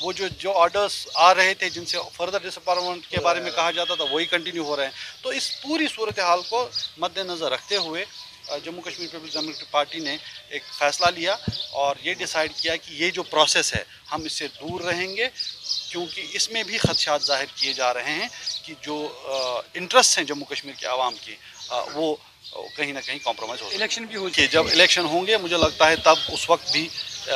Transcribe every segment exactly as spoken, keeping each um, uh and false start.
وہ جو جو آرڈرز آ رہے تھے جن سے فردر ڈسپارمنٹ کے بارے میں کہا جاتا تھا وہی کنٹینیو ہو رہے ہیں. تو اس پوری صورتحال کو مد نظر رکھتے ہوئے Jammu Kashmir people's democratic party نے ایک فیصلہ لیا اور یہ ڈیسائیڈ کیا کہ یہ جو پروسیس ہے ہم اس سے دور رہیں گے، کیونکہ اس میں بھی خدشات ظاہر کیے جا رہے ہیں کہ جو انٹرسٹ ہیں جموں کشمیر کے عوام کی وہ کہیں نہ کہیں کمپرومائز ہو سکتے ہیں. الیکشن بھی ہو کہ جب الیکشن ہوں گے مجھے لگتا ہے تب اس وقت بھی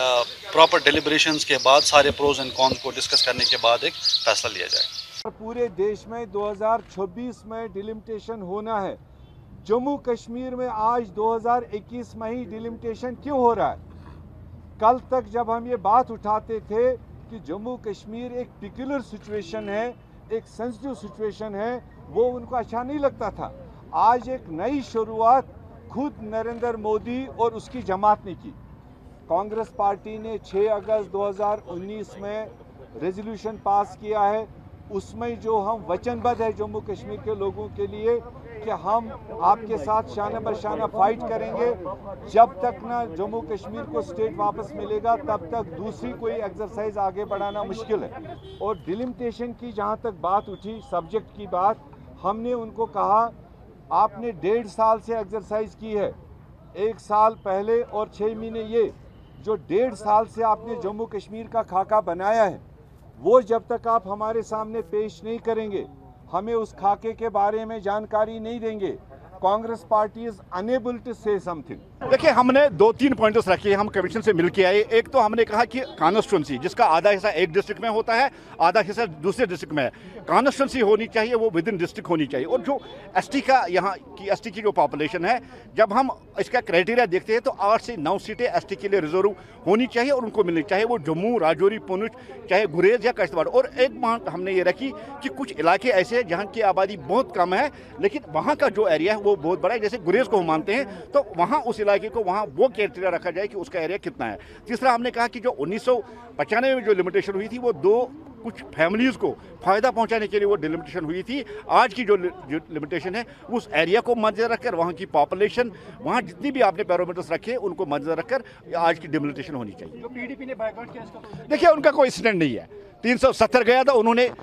پراپر ڈیلیبریشنز کے بعد سارے پروز اینڈ کونس کو ڈسکس کرنے کے بعد ایک فیصلہ لیا جائے گا. پورے دیش میں دو ہزار چھبیس میں ڈیلیمیٹیشن ہونا ہے. جموں کشمیر میں آج دو ہزار اکیس میں ہی ڈیلیمیٹیشن کیوں ہو رہا ہے؟ کل تک جب ہم یہ بات اٹھاتے تھے کہ جموں کشمیر ایک پیکولر سچویشن ہے، ایک سینسٹیو سچویشن ہے، وہ ان کو اچھا نہیں لگتا تھا. آج ایک نئی شروعات خود نریندر مودی اور اس کی جماعت نے کی. کانگریس پارٹی نے چھ اگست دو ہزار انیس میں ریزولوشن پاس کیا ہے. اس میں جو ہم وچن بدھ ہے جموں کشمیر کے لوگوں کے لیے کہ ہم آپ کے ساتھ شانہ بہ شانہ فائٹ کریں گے. جب تک نہ جموں کشمیر کو اسٹیٹ واپس ملے گا تب تک دوسری کوئی ایکسرسائز آگے بڑھانا مشکل ہے. اور ڈیلیمیٹیشن کی جہاں تک بات اٹھی، سبجیکٹ کی بات، ہم نے ان کو کہا آپ نے ڈیڑھ سال سے ایکسرسائز کی ہے، ایک سال پہلے اور چھ مہینے یہ جو ڈیڑھ سال سے آپ نے جموں کشمیر کا خاکہ بنایا ہے وہ جب تک آپ ہمارے سامنے پیش نہیں کریں گے، ہمیں اس خاکے کے بارے میں جانکاری نہیں دیں گے. Congress party is unable to say some thing. دیکھیے ہم نے دو تین پوائنٹس رکھے، ہم کمیشن سے مل کے آئے. ایک تو ہم نے کہا کہ کانسٹیچوئنسی جس کا آدھا حصہ ایک ڈسٹرکٹ میں ہوتا ہے، آدھا حصہ دوسرے ڈسٹرکٹ میں ہے، کانسٹیچوئنسی ہونی چاہیے، وہ ود ان ڈسٹرکٹ ہونی چاہیے. اور جو ایس ٹی کا یہاں کی ایس ٹی کی جو پاپولیشن ہے، جب ہم اس کا کرائٹیریا دیکھتے ہیں تو آٹھ سے نو سیٹیں ایس ٹی کے لیے ریزرو ہونی چاہیے اور ان کو ملنی چاہیے، وہ جموں، راجوری، پونچھ، چاہے گریز یا کشتواڑ. اور ایک بات ہم نے یہ رکھی کہ کچھ علاقے ایسے ہیں جہاں کی آبادی بہت کم ہے لیکن وہاں کا جو ایریا ہے وہ بہت بڑا ہے. جیسے گریز کو ہم مانتے ہیں تو وہاں اس علاقے کو وہاں وہ کرائٹیریا رکھا جائے کہ اس کا ایریا کتنا ہے. تیسرا ہم نے کہا کہ جو انیس سو پچانوے میں جو لمیٹیشن ہوئی تھی وہ دو کچھ فیملیز کو فائدہ پہنچانے کے لیے وہ ڈیلیمیٹیشن ہوئی تھی. آج کی جو لمیٹیشن ہے اس ایریا کو مدنظر رکھ کر، وہاں کی پاپولیشن، وہاں جتنی بھی آپ نے پیرامیٹرز رکھے ان کو مدنظر رکھ کر آج کی ڈیلیمیٹیشن ہونی چاہیے. جو پی ڈی پی نے بائیکاٹ کیا اس کا دیکھیے ان کا کوئی اسٹینڈ نہیں ہے. تین سو ستر گیا تھا انہوں نے،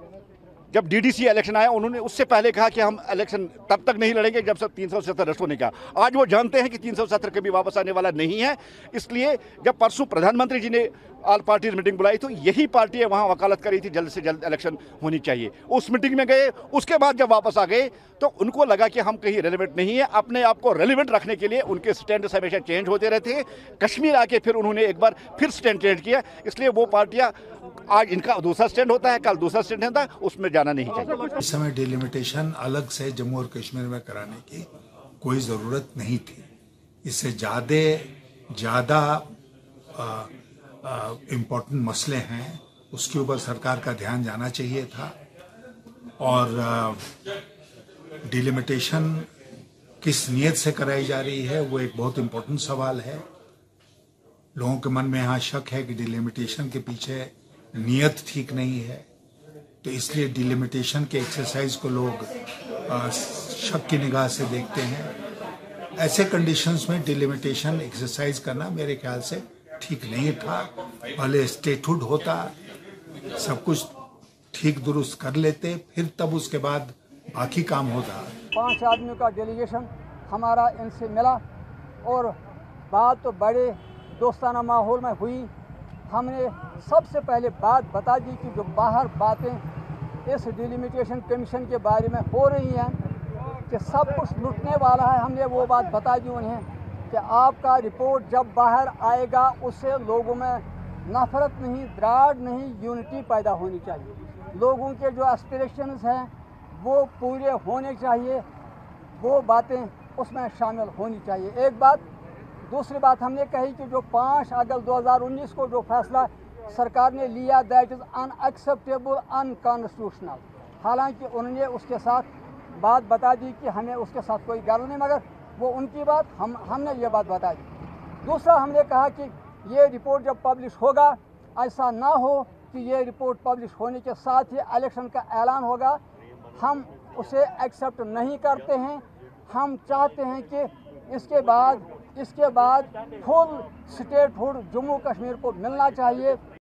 جب ڈی ڈی سی الیکشن آیا انہوں نے اس سے پہلے کہا کہ ہم الیکشن تب تک نہیں لڑیں گے جب تک تین سو ستر رسٹ ہونے کا. آج وہ جانتے ہیں کہ تین سو ستر کبھی واپس آنے والا نہیں ہے. اس لیے جب پرسوں پردھان منتری جی نے آل پارٹیز میٹنگ بلائی تو یہی پارٹی وہاں وکالت کر رہی تھی جلد سے جلد الیکشن ہونی چاہیے. اس میٹنگ میں گئے، اس کے بعد جب واپس آ گئے تو ان کو لگا کہ ہم کہیں ریلیونٹ نہیں ہیں. اپنے آپ کو ریلیونٹ رکھنے کے لیے ان کے سٹینڈز ہمیشہ چینج ہوتے رہتے ہیں. کشمیر آ کے پھر انہوں نے ایک بار پھر سٹینڈ چینج کیا. اس لیے وہ پارٹیاں آج ان کا دوسرا سٹینڈ ہوتا ہے، کل دوسرا سٹینڈ ہوتا ہے، اس میں جانا نہیں چاہیے. اس سمے ڈیلیمیٹیشن الگ سے جموں اور کشمیر میں کرانے کی کوئی ضرورت نہیں تھی. اس سے زیادہ زیادہ امپورٹنٹ مسئلے ہیں، اس کے اوپر سرکار کا دھیان جانا چاہیے تھا. اور ڈیلیمیٹیشن کس نیت سے کرائی جا رہی ہے وہ ایک بہت امپورٹنٹ سوال ہے. لوگوں کے من میں یہاں شک ہے کہ ڈیلیمیٹیشن کے پیچھے نیت ٹھیک نہیں ہے، تو اس لیے ڈیلیمیٹیشن کے ایکسرسائز کو لوگ شک کی نگاہ سے دیکھتے ہیں. ایسے کنڈیشنز میں ڈیلیمیٹیشن ایکسرسائز کرنا میرے خیال سے ٹھیک نہیں تھا. پہلے اسٹیٹہڈ ہوتا، سب کچھ ٹھیک درست کر لیتے، پھر تب اس کے بعد باقی کام ہوتا. پانچ آدمیوں کا ڈیلیگیشن ہمارا ان سے ملا اور بات تو بڑے دوستانہ ماحول میں ہوئی. ہم نے سب سے پہلے بات بتا دی کہ جو باہر باتیں اس ڈیلیمیٹیشن کمیشن کے بارے میں ہو رہی ہیں کہ سب کچھ لٹنے والا ہے، ہم نے وہ بات بتا دی انہیں کہ آپ کا رپورٹ جب باہر آئے گا اس سے لوگوں میں نفرت نہیں، دراڑ نہیں، یونٹی پیدا ہونی چاہیے. لوگوں کے جو اسپریشنز ہیں وہ پورے ہونے چاہیے، وہ باتیں اس میں شامل ہونی چاہیے. ایک بات. دوسری بات ہم نے کہی کہ جو پانچ اگست دو ہزار انیس کو جو فیصلہ سرکار نے لیا that is unacceptable, unconstitutional. حالانکہ انہوں نے اس کے ساتھ بات بتا دی کہ ہمیں اس کے ساتھ کوئی غرض نہیں، مگر وہ ان کی بات، ہم ہم نے یہ بات بتا دی. دوسرا ہم نے کہا کہ یہ رپورٹ جب پبلش ہوگا ایسا نہ ہو کہ یہ رپورٹ پبلش ہونے کے ساتھ ہی الیکشن کا اعلان ہوگا. ہم اسے ایکسیپٹ نہیں کرتے ہیں. ہم چاہتے ہیں کہ اس کے بعد اس کے بعد full statehood Jammu Kashmir کو ملنا چاہیے.